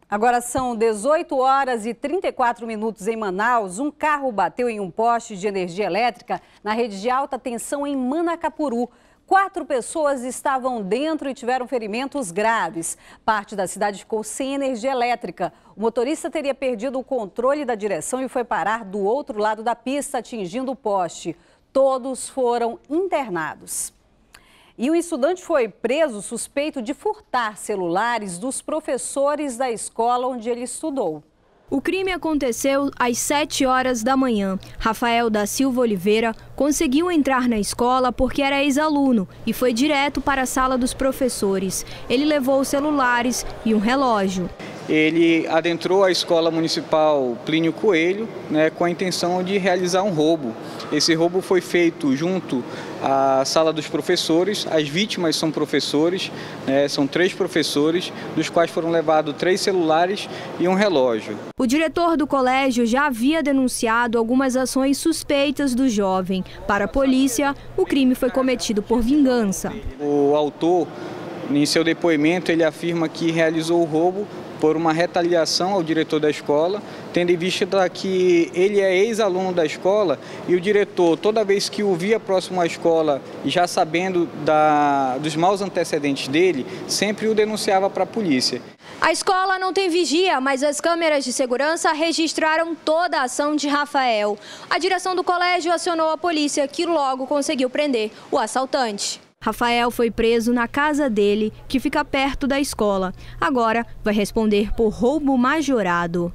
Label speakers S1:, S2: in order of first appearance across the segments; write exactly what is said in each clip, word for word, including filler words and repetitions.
S1: Agora são dezoito horas e trinta e quatro minutos em Manaus. Um carro bateu em um poste de energia elétrica na rede de alta tensão em Manacapuru. Quatro pessoas estavam dentro e tiveram ferimentos graves. Parte da cidade ficou sem energia elétrica. O motorista teria perdido o controle da direção e foi parar do outro lado da pista, atingindo o poste. Todos foram internados. E um estudante foi preso suspeito de furtar celulares dos professores da escola onde ele estudou.
S2: O crime aconteceu às sete horas da manhã. Rafael da Silva Oliveira conseguiu entrar na escola porque era ex-aluno e foi direto para a sala dos professores. Ele levou os celulares e um relógio.
S3: Ele adentrou a escola municipal Plínio Coelho, né, com a intenção de realizar um roubo. Esse roubo foi feito junto à sala dos professores. As vítimas são professores, né, são três professores, dos quais foram levados três celulares e um relógio.
S2: O diretor do colégio já havia denunciado algumas ações suspeitas do jovem. Para a polícia, o crime foi cometido por vingança.
S3: O autor, em seu depoimento, ele afirma que realizou o roubo por uma retaliação ao diretor da escola, tendo em vista que ele é ex-aluno da escola e o diretor, toda vez que o via próximo à escola, já sabendo da, dos maus antecedentes dele, sempre o denunciava para a polícia.
S2: A escola não tem vigia, mas as câmeras de segurança registraram toda a ação de Rafael. A direção do colégio acionou a polícia, que logo conseguiu prender o assaltante. Rafael foi preso na casa dele, que fica perto da escola. Agora vai responder por roubo majorado.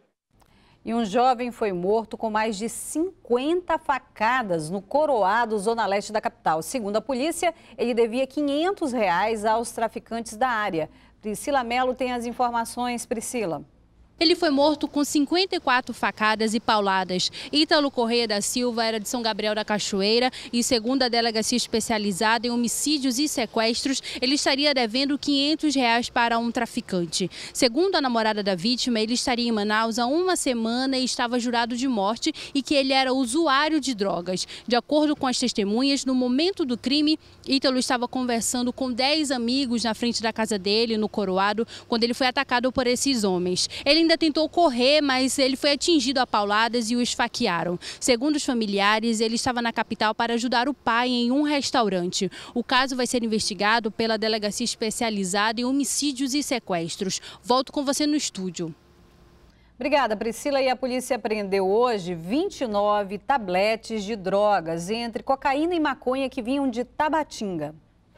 S1: E um jovem foi morto com mais de cinquenta facadas no Coroado, zona leste da capital. Segundo a polícia, ele devia quinhentos reais aos traficantes da área. Priscila Mello tem as informações. Priscila.
S4: Ele foi morto com cinquenta e quatro facadas e pauladas. Ítalo Correia da Silva era de São Gabriel da Cachoeira e, segundo a delegacia especializada em homicídios e sequestros, ele estaria devendo quinhentos reais para um traficante. Segundo a namorada da vítima, ele estaria em Manaus há uma semana e estava jurado de morte e que ele era usuário de drogas. De acordo com as testemunhas, no momento do crime, Ítalo estava conversando com dez amigos na frente da casa dele, no Coroado, quando ele foi atacado por esses homens. Ele ainda tentou correr, mas ele foi atingido a pauladas e o esfaquearam. Segundo os familiares, ele estava na capital para ajudar o pai em um restaurante. O caso vai ser investigado pela delegacia especializada em homicídios e sequestros. Volto com você no estúdio.
S1: Obrigada, Priscila. E a polícia apreendeu hoje vinte e nove tabletes de drogas, entre cocaína e maconha, que vinham de Tabatinga.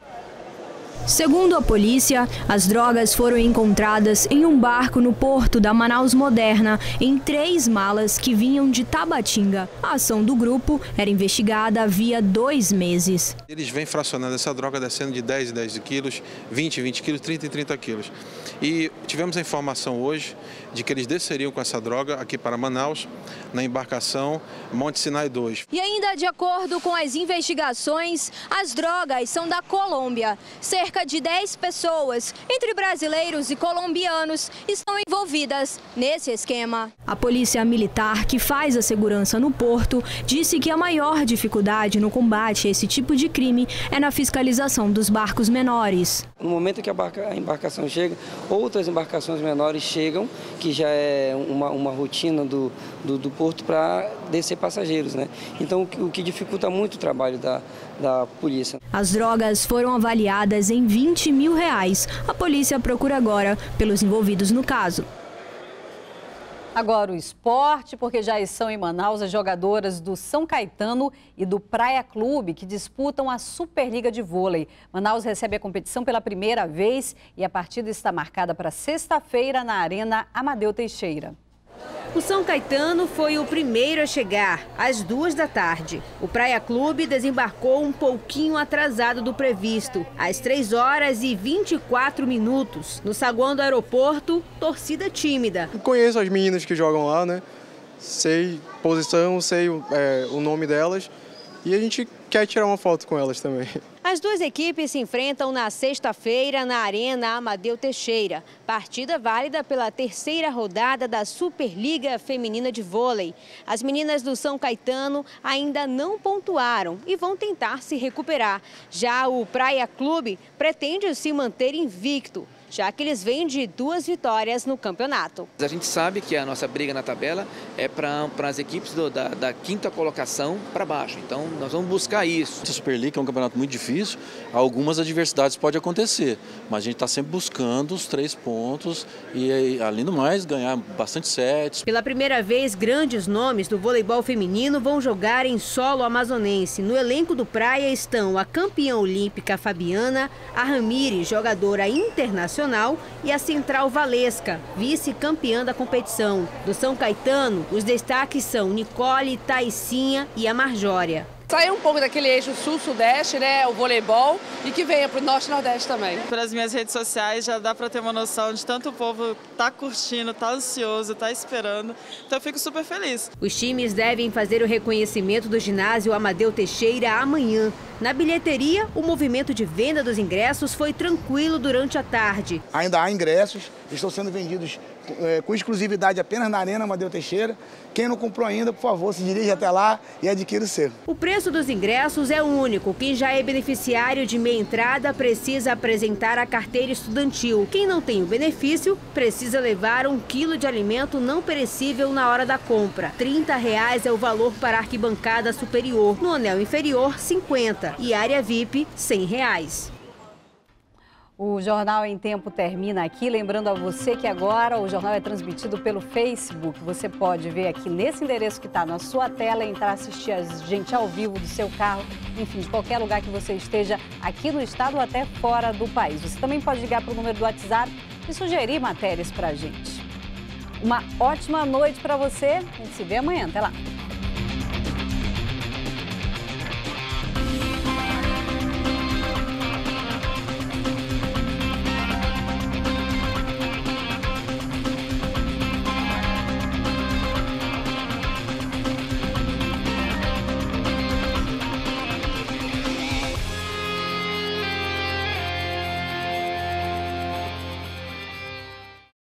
S2: Segundo a polícia, as drogas foram encontradas em um barco no porto da Manaus Moderna, em três malas que vinham de Tabatinga. A ação do grupo era investigada havia dois meses.
S5: Eles vêm fracionando essa droga, descendo de dez em dez quilos, vinte em vinte quilos, trinta em trinta quilos. E tivemos a informação hoje de que eles desceriam com essa droga aqui para Manaus, na embarcação Monte Sinai dois.
S2: E ainda de acordo com as investigações, as drogas são da Colômbia. Cerca de dez pessoas, entre brasileiros e colombianos, estão envolvidas nesse esquema. A polícia militar, que faz a segurança no porto, disse que a maior dificuldade no combate a esse tipo de crime é na fiscalização dos barcos menores.
S6: No momento que a embarcação chega, outras embarcações menores chegam, que já é uma, uma rotina do, do, do porto para descer passageiros, né? Então, o que, o que dificulta muito o trabalho da, da polícia.
S2: As drogas foram avaliadas em vinte mil reais. A polícia procura agora pelos envolvidos no caso.
S1: Agora o esporte, porque já estão em Manaus as jogadoras do São Caetano e do Praia Clube, que disputam a Superliga de Vôlei. Manaus recebe a competição pela primeira vez e a partida está marcada para sexta-feira na Arena Amadeu Teixeira.
S7: O São Caetano foi o primeiro a chegar, às duas da tarde. O Praia Clube desembarcou um pouquinho atrasado do previsto, às três horas e vinte e quatro minutos. No saguão do aeroporto, torcida tímida.
S8: Eu conheço as meninas que jogam lá, né? Sei posição, sei é, o nome delas. E a gente quer tirar uma foto com elas também.
S7: As duas equipes se enfrentam na sexta-feira na Arena Amadeu Teixeira. Partida válida pela terceira rodada da Superliga Feminina de Vôlei. As meninas do São Caetano ainda não pontuaram e vão tentar se recuperar. Já o Praia Clube pretende se manter invicto, já que eles vêm de duas vitórias no campeonato.
S9: A gente sabe que a nossa briga na tabela é para as equipes do, da, da quinta colocação para baixo, então nós vamos buscar isso.
S10: A Superliga é um campeonato muito difícil, algumas adversidades podem acontecer, mas a gente está sempre buscando os três pontos e, além do mais, ganhar bastante sets.
S7: Pela primeira vez, grandes nomes do voleibol feminino vão jogar em solo amazonense. No elenco do Praia estão a campeã olímpica Fabiana, a Ramires, jogadora internacional, e a Central Valesca, vice-campeã da competição. Do São Caetano, os destaques são Nicole, Taicinha e a Marjória.
S11: Sair um pouco daquele eixo sul-sudeste, né, o voleibol, e que venha para o norte e nordeste também.
S12: Pelas minhas redes sociais já dá para ter uma noção de tanto o povo tá curtindo, tá ansioso, tá esperando. Então eu fico super feliz.
S7: Os times devem fazer o reconhecimento do ginásio Amadeu Teixeira amanhã. Na bilheteria, o movimento de venda dos ingressos foi tranquilo durante a tarde.
S13: Ainda há ingressos, estão sendo vendidos é, com exclusividade apenas na Arena Amadeu Teixeira. Quem não comprou ainda, por favor, se dirija até lá e adquira o seu.
S7: O preço dos ingressos é único. Quem já é beneficiário de meia entrada precisa apresentar a carteira estudantil. Quem não tem o benefício precisa levar um quilo de alimento não perecível na hora da compra. trinta reais é o valor para a arquibancada superior. No anel inferior, cinquenta. E área V I P, cem reais.
S1: O Jornal em Tempo termina aqui. Lembrando a você que agora o jornal é transmitido pelo Facebook. Você pode ver aqui nesse endereço que está na sua tela, entrar assistir a gente ao vivo do seu carro, enfim, de qualquer lugar que você esteja aqui no estado ou até fora do país. Você também pode ligar para o número do WhatsApp e sugerir matérias para a gente. Uma ótima noite para você. A gente se vê amanhã. Até lá.